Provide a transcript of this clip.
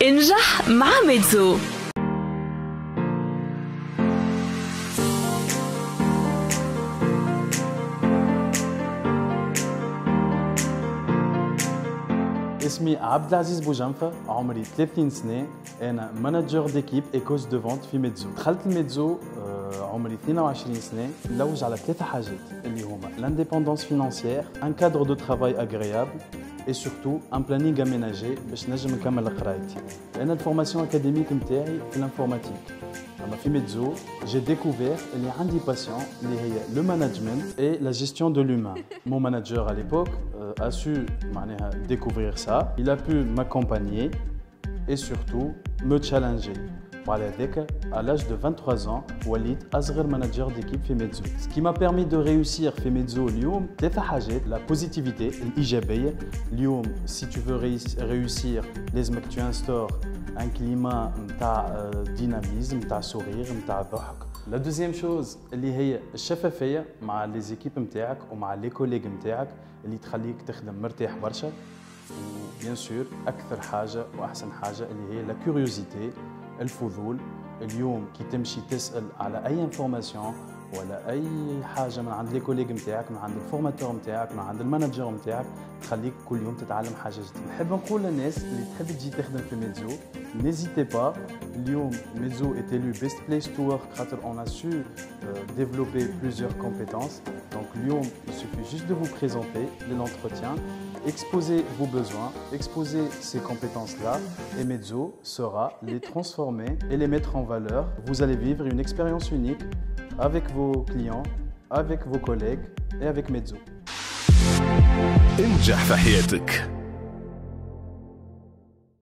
انجح مع ميتزو. اسمي عبد العزيز بوجنفة، عمري 30 سنة، أنا مانجر ديكيب إيكوس دو فونت في ميتزو. دخلت الميتزو عمري 22 سنة، نلوج على 3 حاجات اللي هما لانديبوندونس فينانسيير، ان كادر دو ترافاي اغريابل et surtout un planning aménagé باش نجم نكمل قرايتي. لأن الفورماسيون أكاديميك نتاعي في الانفورماتيك. أما في ميتزو j'ai découvert اللي عندي باسيون اللي هي le management et la gestion de l'humain. Mon manager à l'époque a su معناها découvrir ça. Il a pu m'accompagner et surtout me challenger. وعلى ذاك à l'âge de 23 ans وليت أصغر manager d'équipe في ميتزو. Ce qui m'a permis de réussir في ميتزو اليوم 3 حاجات: la positivité الإيجابية. اليوم si tu veux réussir لازمك tu instaures un climat نتاع dynamisme نتاع sourire نتاع ضحك. La deuxième chose اللي هي الشفافية مع les équipes نتاعك ومع les collègues نتاعك اللي تخليك تخدم مرتاح برشا. وبيان سور أكثر حاجة وأحسن حاجة اللي هي la curiosité الفضول. اليوم كي تمشي تسأل على أي انفورماسيون ولا أي حاجة من عند لي كوليغ نتاعك، من عند الفورماتور نتاعك، من عند المانجر نتاعك، تخليك كل يوم تتعلم حاجة جديدة. نحب نقول للناس اللي تحب تجي تخدم في ميتزو n'hésitez pas. اليوم ميتزو est élu best place to work خاطر on a su développer plusieurs compétences. Donc اليوم il suffit juste de vous présenter de l'entretien, exposer vos besoins, exposer ces compétences-là et Mezzo saura les transformer et les mettre en valeur. Vous allez vivre une expérience unique avec vos clients, avec vos collègues et avec Mezzo. انجح في حياتك.